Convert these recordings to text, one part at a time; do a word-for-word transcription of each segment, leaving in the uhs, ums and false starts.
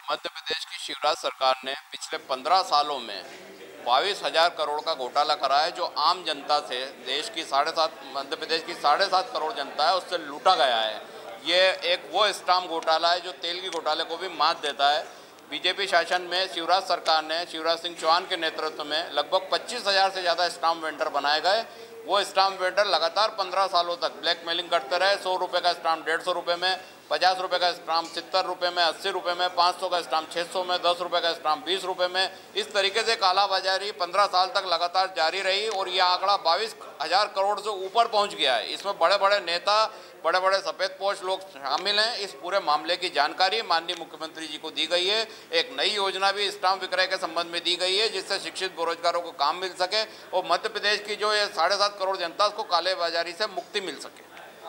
मध्य प्रदेश की शिवराज सरकार ने पिछले पंद्रह सालों में बाईस हजार करोड़ का घोटाला करा है, जो आम जनता से, देश की साढ़े सात मध्य प्रदेश की साढ़े सात करोड़ जनता है, उससे लूटा गया है। ये एक वो स्टाम्प घोटाला है जो तेल की घोटाले को भी मात देता है। बीजेपी शासन में शिवराज सरकार ने शिवराज सिंह चौहान के नेतृत्व में लगभग पच्चीस हजार से ज़्यादा स्टाम्प वेंडर बनाए गए। वो स्टाम्प वेंडर लगातार पंद्रह सालों तक ब्लैकमेलिंग करते रहे। सौ रुपये का स्टाम्प डेढ़ सौ रुपये में, पचास रुपये का स्टाम्प सत्तर रुपये में, अस्सी रुपये में, पाँच सौ का स्टाम्प छः सौ में, दस रुपये का स्टाम्प बीस रुपये में। इस तरीके से कालाबाजारी पंद्रह साल तक लगातार जारी रही और यह आंकड़ा बाईस हजार करोड़ से ऊपर पहुंच गया है। इसमें बड़े बड़े नेता, बड़े बड़े सफेदपोश लोग शामिल हैं। इस पूरे मामले की जानकारी माननीय मुख्यमंत्री जी को दी गई है। एक नई योजना भी स्टाम्प विक्रय के संबंध में दी गई है, जिससे शिक्षित बेरोजगारों को काम मिल सके और मध्य प्रदेश की जो ये साढ़े सात करोड़ जनता उसको कालेबाजारी से मुक्ति मिल सके।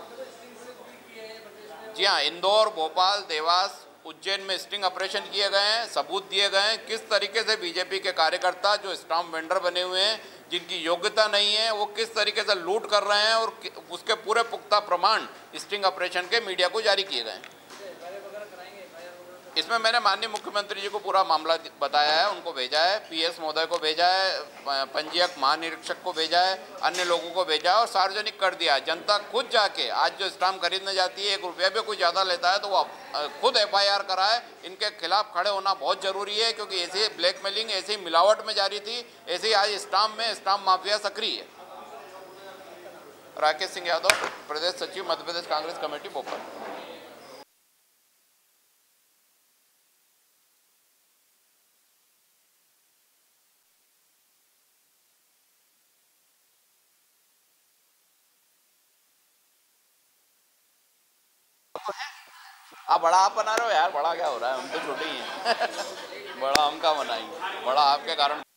जी हाँ, इंदौर, भोपाल, देवास, उज्जैन में स्टिंग ऑपरेशन किए गए हैं। सबूत दिए गए हैं किस तरीके से बीजेपी के कार्यकर्ता जो स्टाम्प वेंडर बने हुए हैं, जिनकी योग्यता नहीं है, वो किस तरीके से लूट कर रहे हैं, और उसके पूरे पुख्ता प्रमाण स्टिंग ऑपरेशन के मीडिया को जारी किए गए हैं। इसमें मैंने माननीय मुख्यमंत्री जी को पूरा मामला बताया है, उनको भेजा है, पीएस महोदय को भेजा है, पंजीयक महानिरीक्षक को भेजा है, अन्य लोगों को भेजा है और सार्वजनिक कर दिया है। जनता खुद जाके आज जो स्टाम्प खरीदने जाती है, एक रुपया भी कोई ज़्यादा लेता है तो वो खुद एफआईआर कराए। इनके खिलाफ खड़े होना बहुत जरूरी है, क्योंकि ऐसी ब्लैकमेलिंग, ऐसी मिलावट में जारी थी, ऐसे आज स्टाम्प में स्टाम्प माफिया सक्रिय है। राकेश सिंह यादव, प्रदेश सचिव, मध्य प्रदेश कांग्रेस कमेटी, भोपाल। आप बड़ा आप बना रहे हो यार, बड़ा क्या हो रहा है, हम तो छोटे ही हैं। बड़ा हम क्या बनाएंगे, बड़ा आपके कारण।